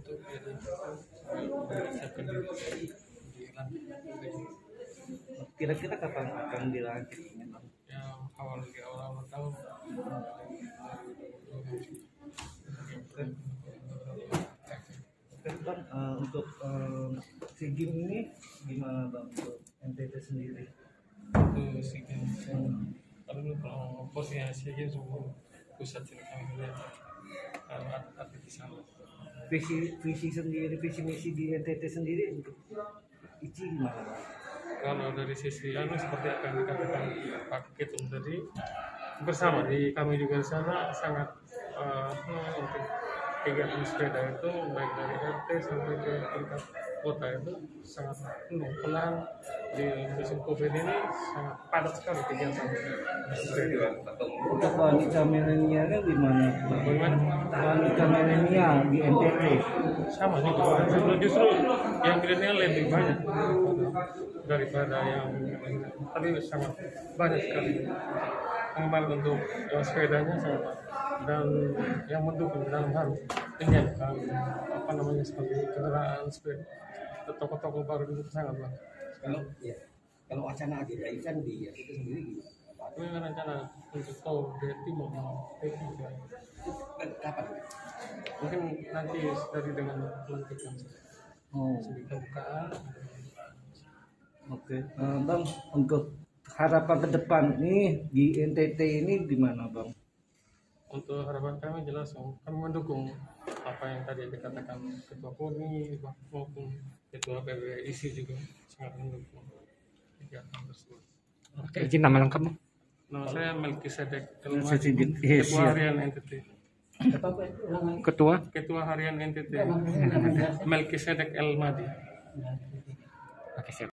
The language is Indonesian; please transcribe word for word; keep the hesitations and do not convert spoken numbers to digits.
untuk jadi mempersiapkan diri di lantik. Kira-kira kapan akan dilantik? Ya awal di awal-awal tahun. Oke Bang, eh, untuk eh, SEA Games ini gimana Bang untuk N T T sendiri? Itu SEA Games. Kalau dulu kalau posisinya SEA Games semua pusat sini kami lihat kalau atlet di sana. Visi visi sendiri, visi misi di N T T sendiri untuk Ici gimana Bang? Kalau dari sisi anu seperti apa yang dikatakan Pak Ketum tadi, bersama di kami juga di sana sangat uh, untuk kegiatan sepeda itu baik dari R T sampai ke tingkat kota itu sangat penuh. Pelan di musim Covid ini sangat padat sekali kegiatan sepeda. Untuk wanita milenialnya gimana? Bagaimana? Wanita milenial di N T T Sama juga. Justru, justru yang milenial lebih banyak daripada yang tapi sangat banyak sekali. Penggemar untuk yang sepedanya sangat banyak. Dan yang mendukung dalam hal menyiapkan apa namanya seperti kendaraan sepeda toko-toko baru itu sangat banyak. Kalau ya, kalau wacana agenda event di ya, itu sendiri gimana? Kami rencana untuk tol dari timur ke tiga. Kapan? Mungkin nanti dari dengan pelantikan Oh, sedikit bukaan. oke. Eh, Bang, untuk harapan ke depan nih di N T T ini gimana Bang? Untuk harapan kami jelas kami mendukung apa yang tadi dikatakan Ketua Koni maupun Ketua P B I S I juga sangat mendukung kegiatan tersebut. Oke, izin nama lengkap Bang. Nama saya Melkisedek Melkisedek, Elmadi, yes, Ketua ya. Harian N T T. Ketua Ketua Harian N T T Melkisedek Elmadi. Oke, siap.